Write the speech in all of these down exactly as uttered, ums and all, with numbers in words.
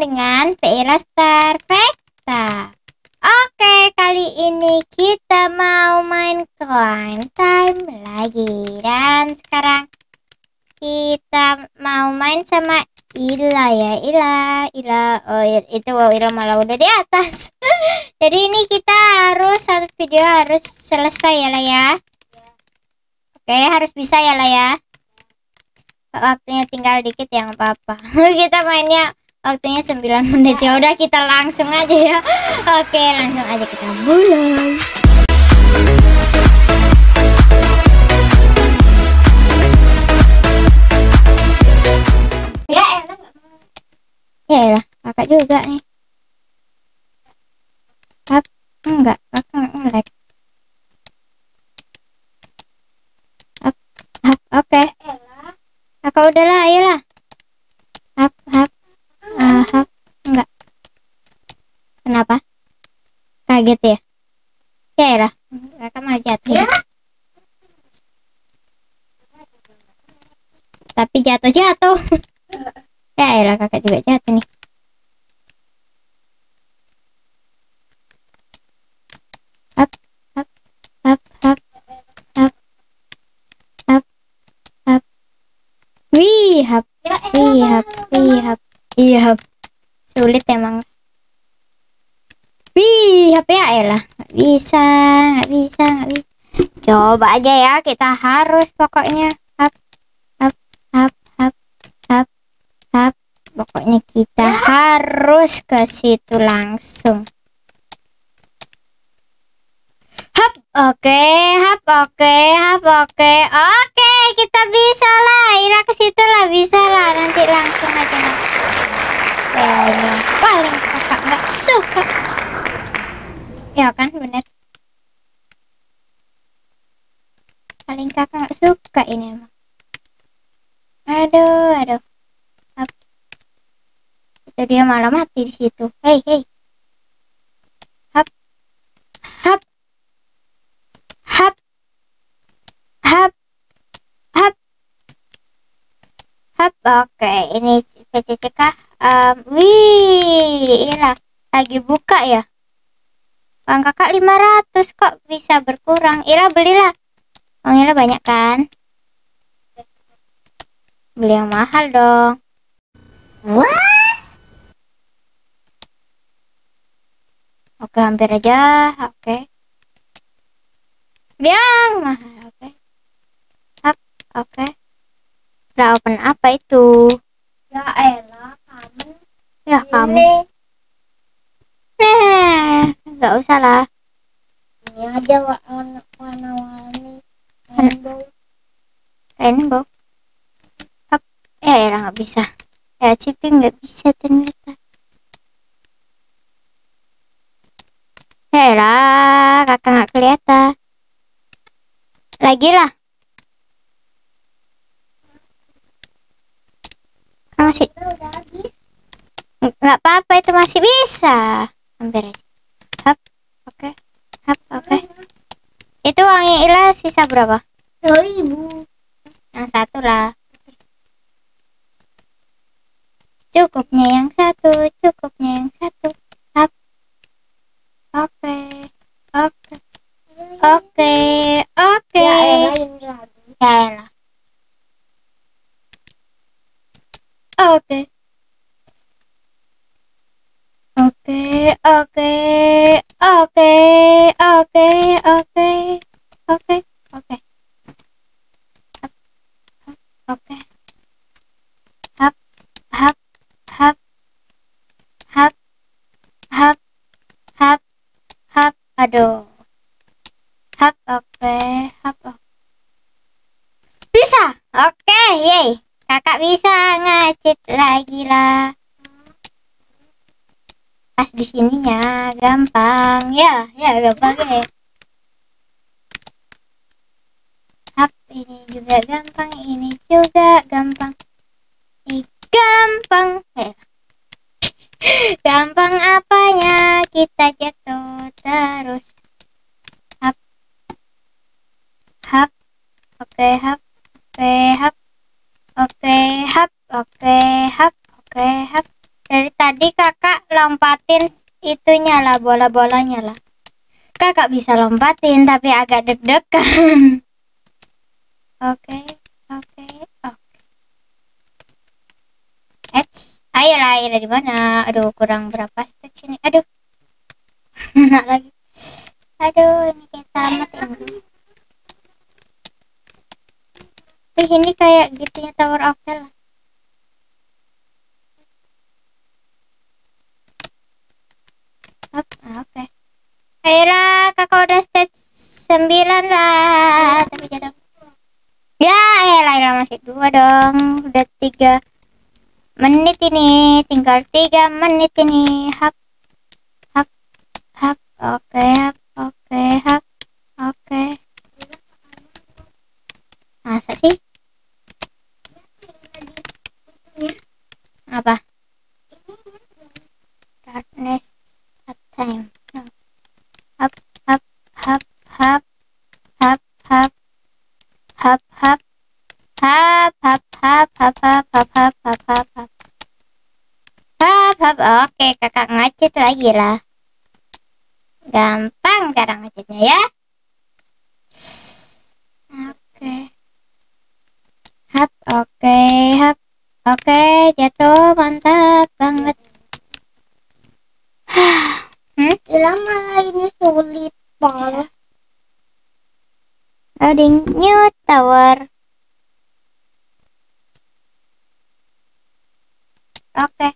dengan Veira Star Vecta. Oke, kali ini kita mau main Climb Time lagi. Dan sekarang kita mau main sama Ila ya. Ila, Ila. Oh, itu wow, Ila malah udah di atas. Jadi ini kita harus satu video harus selesai ya lah ya. Oke, harus bisa ya lah ya. Waktunya tinggal dikit ya, nggak apa-apa. Kita mainnya waktunya sembilan menit ya. Udah, kita langsung aja ya. Oke, langsung aja kita mulai. Ya elah. Ya elah, kakak juga nih. Hap, enggak, kakak enggak nge-lag. Hap, hap, oke. Kakak udahlah, ayolah. Hap, hap. Uh, hap, enggak. Kenapa? Kaget ya? Ya elah, kakak malah jatuh. Ya? Tapi jatuh-jatuh. Ya elah, kakak juga jatuh nih. Hap, hap, hap, hap, hap, hap, hap. Wih, hap, wih, hap, wih, hap, iya hap. Sulit emang. Wih, hap ya elah. Nggak bisa, nggak bisa, nggak bisa. Coba aja ya, kita harus pokoknya. Hap, hap, hap, hap, hap, hap. Pokoknya kita harus ke situ langsung. Hap, oke, hap, oke, hap, oke, oke, kita bisa lah. Ira ke situ lah, bisa lah. Nanti langsung aja. Ya, ini paling kakak nggak suka. Ya kan, bener. Paling kakak nggak suka ini emang. Aduh, aduh. Hap. Itu dia malah mati di situ. Hei, hei. Hap, hap. Hap, hap, hap, hap. Oke, ini P C C kah? Um, wih, Ira lagi buka ya. Bang kakak lima ratus kok bisa berkurang. Ira belilah. Bang Ira banyak kan? Beli yang mahal dong. What? Oke, hampir aja. Oke. Yang mahal. Oke. Hap, oke. Udah open apa itu? Ya elah, kamu. Ya kamu. Nah, nggak usah lah. Ini aja warna-warni. Rainbow. Rainbow. Hap. Ya elah, nggak bisa. Ya cheating nggak bisa ternyata. Ya elah, kakak nggak kelihatan. Lagi lah. Masih nggak apa-apa, itu masih bisa. Hampir aja. Hap, oke. Hap, oke. Itu uangnya Ila sisa berapa? Dua ribu. Yang satu lah. Cukupnya yang satu, cukupnya yang satu. Hap. Oke. Oke. Oke. Oke. Ya elah. Oke. Oke, oke, oke, oke, oke, oke, oke. Oke. Hap, hap, hap, hap, hap, hap, hap. Aduh. Hap, oke, hap. Bisa. Oke, yeay. Kakak bisa ngecit lagi lah. Pas di sininya gampang ya, ya gampang ya. Hap, ini juga gampang, ini juga gampang. Ini gampang. Eh. Gampang apanya, kita jatuh terus. Hap, hap, oke, hap, oke, hap, oke, hap, oke, hap, oke, hap. Dari tadi tadi kakak lompatin itunya lah, bola-bolanya lah. Kakak bisa lompatin tapi agak deg-degan. Oke, oke, oke. Eits, ayolah, ayolah di mana? Aduh, kurang berapa stage ini? Aduh, enak lagi. Aduh, ini kayak tamat ini. Ih, ini kayak gitunya Tower of Hell. Oke, oke. Ayolah, kakak udah stage sembilan lah. Tapi jatuh. Ya, elah, elah, masih dua dong. Udah tiga menit ini. Tinggal tiga menit ini. Hap, hap, hap. Oke, hap, oke, hap, oke. Masa sih? Apa? Darkness at time. Hap, hap, hap, hap, hap, hap, hap, hap, hap, hap, hap, hap, hap, hap, hap, hap, hap, hap. Hap, hap. Oke, kakak ngacit lagi lah. Gampang cara ngacitnya ya. Oke. Hap, oke, hap. Oke, jatuh, mantap banget. Hmm? Lama ini sulit banget. Loading new tower. Oke.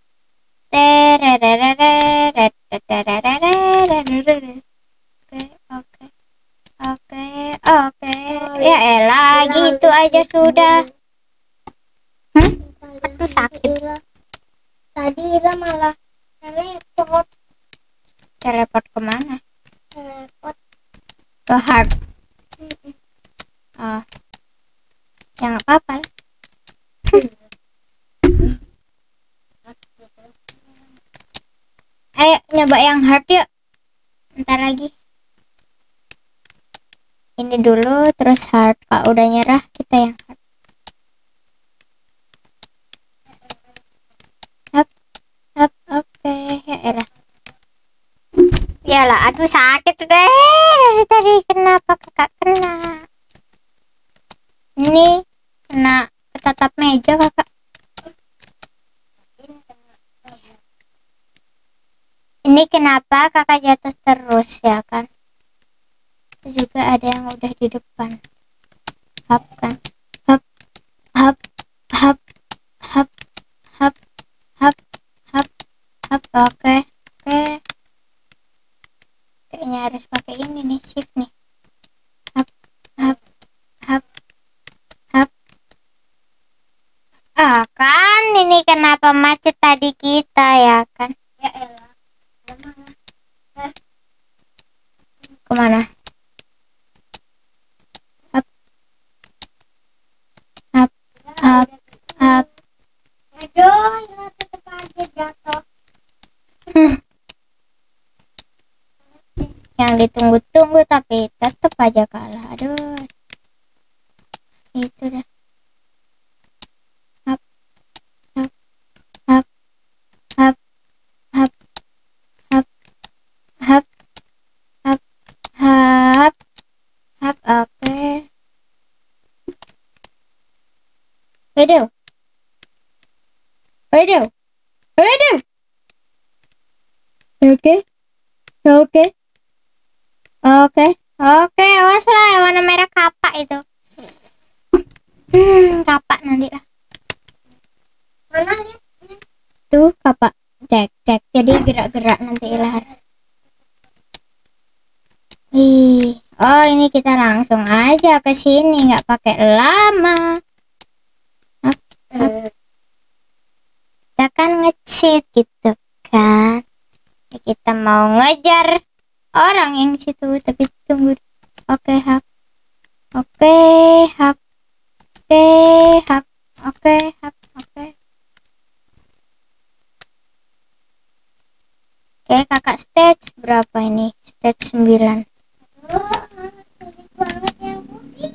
Oke, oke. Oke, oke. Ya elah, gitu aja sudah. Hmm? Aku sakit. Tadi Ira malah teleport. Teleport kemana? Teleport. Ke heart. Oh. Ya nggak apa-apa. Ayo nyoba yang hard yuk. Ntar lagi. Ini dulu terus hard. Kalau udah nyerah kita yang hard. Hap, hap, oke. Ya elah. Yalah, aduh sakit deh. Dari tadi kenapa kakak kena? Ini kena ketatap meja kakak. Ini kenapa kakak jatuh terus ya kan? Itu juga ada yang udah di depan. Hap kan? Hap, hap, hap, hap, hap, hap, hap, hap. Oke, oke. Kayaknya harus pakai ini nih, shift nih. Hap, hap, hap, hap. Ah kan, ini kenapa macet tadi kita ya kan? Ya elah. Kemana? Hap, hap, hap, hap. Aduh, Ira tetap aja jatuh. Yang ditunggu-tunggu tapi tetap aja kalah. Aduh, itu dah. Hap, hap, hap, hap, hap, hap, hap, hap, hap, hap. Oke. Waduh, waduh, waduh. Oke, oke, oke, oke. Awas lah, yang warna merah kapak itu. Hmm, kapak nanti lah. Mana ya? Tuh kapak. Cek, cek. Jadi gerak-gerak nanti lah. Ih, oh ini kita langsung aja ke sini, nggak pakai lama. Hap, hap. Kita kan nge-cheat gitu kan. Ya, kita mau ngejar orang yang situ, tapi tunggu. Oke, hap. Oke, hap. Oke, hap. Oke, hap. Oke. Oke, kakak stage berapa ini? Stage sembilan. Sulit banget yang putih.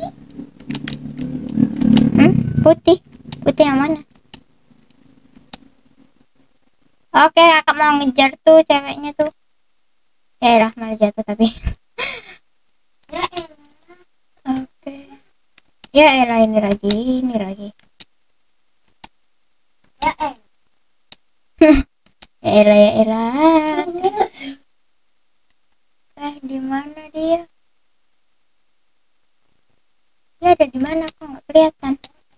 Hmm? Putih. Putih yang mana? Oke, kakak mau ngejar tuh ceweknya tuh. Eh lah, malah jatuh tapi. Ya elah. Oke. Ya elah, ini lagi, ini lagi. Ya elah. Ya elah, ya elah. Eh, di mana dia? Dia ada di mana? Kok nggak kelihatan?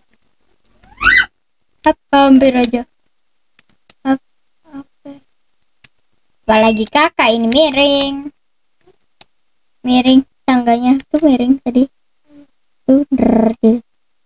Hap, hampir aja. Hap, oke. Apalagi kakak ini miring. Miring tangganya tuh miring tadi. Tuh, der, gitu.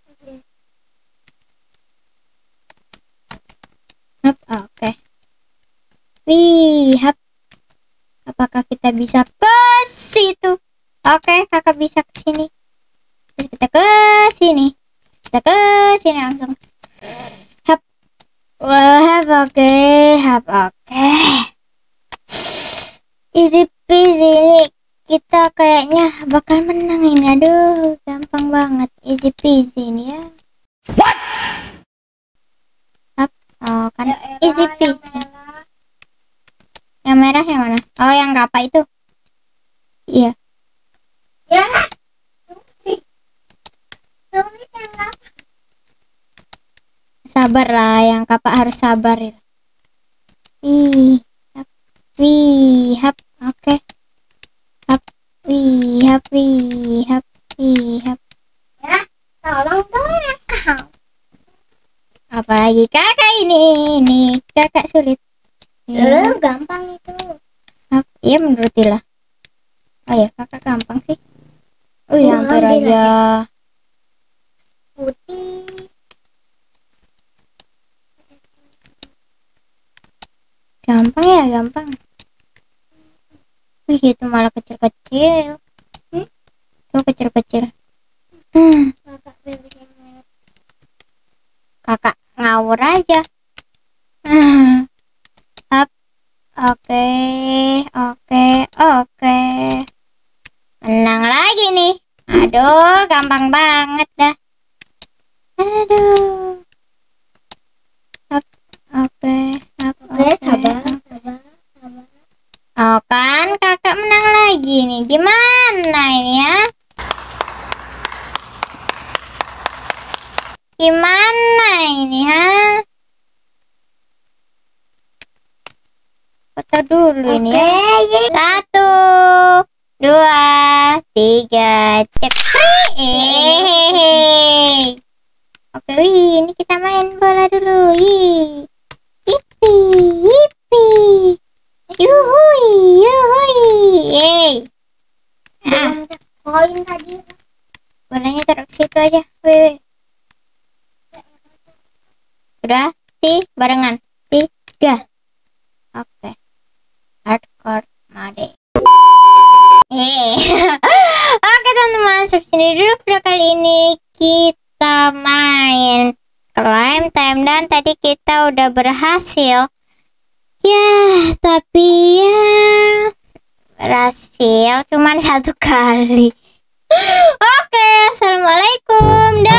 Hap, oke. Wih, hap. Apakah kita bisa ke situ? Oke, kakak bisa ke sini. Terus kita ke sini. Kita ke sini langsung. Hap. Wah, hap, oke. Hap, oke. Easy peasy ini. Kita kayaknya bakal menang ini. Aduh, gampang banget. Easy peasy ini ya. What? Hap. Oh, kan Ya elah, easy yang peasy. merah. Yang merah yang mana? Oh, yang kapal itu. Iya. Ya. Sulit. Sulit yang apa? Sabar lah, yang kapak harus sabar ya. Wih, hap, wih, hap, oke. Hap, wih, hap, wih, hap, wih, hap. Ya, tolong dong ya kau. Apalagi kakak ini, nih kakak sulit. Eh, Ya, gampang itu. hap, iya menurut Tila. Oh ya, kakak gampang sih. Wih, Oh, hampir ambil aja. Putih. Gampang ya, gampang. Wih, itu malah kecil-kecil. Hmm? Tuh kecil-kecil. Hmm. Kakak bebek yang merah. Kakak ngawur aja. Hmm. Hap. Oke, oke, oke. Menang lagi nih. Aduh, gampang banget dah. Aduh. Hap. Oke, hap, Oke, oke. sabar, sabar, sabar. Oh kan, kakak menang lagi nih. Gimana ini ya? Gimana ini ha? Foto dulu ini ya. Oke, ye. Satu, dua, tiga, cekri. Hehehe. Oke, wih, ini kita main bola dulu. Ih, yipi, yipi, yuhui, yuhui, yeay. Ah, Belum ada koin tadi. bolanya taruh ke situ aja. Wih, wih. Udah, ti, barengan. Tiga. Oke. Hardcore mode. Eh. Oke teman-teman, sampai sini dulu video kali ini. Kita main climb time dan tadi kita udah berhasil. Ya, tapi ya berhasil cuman satu kali. Oke, assalamualaikum. Dah.